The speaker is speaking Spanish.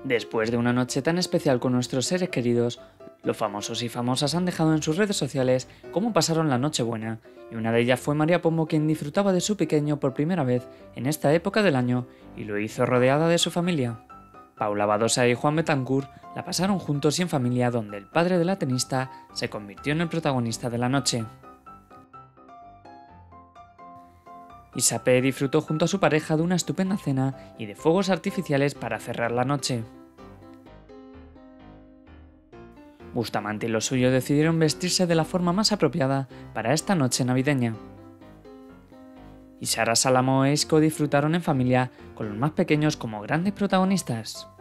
Después de una noche tan especial con nuestros seres queridos, los famosos y famosas han dejado en sus redes sociales cómo pasaron la Nochebuena, y una de ellas fue María Pombo, quien disfrutaba de su pequeño por primera vez en esta época del año y lo hizo rodeada de su familia. Paula Badosa y Juan Betancourt la pasaron juntos y en familia, donde el padre de la tenista se convirtió en el protagonista de la noche. Isapé disfrutó junto a su pareja de una estupenda cena y de fuegos artificiales para cerrar la noche. Bustamante y los suyos decidieron vestirse de la forma más apropiada para esta noche navideña. Y Sara Salamo e Isco disfrutaron en familia con los más pequeños como grandes protagonistas.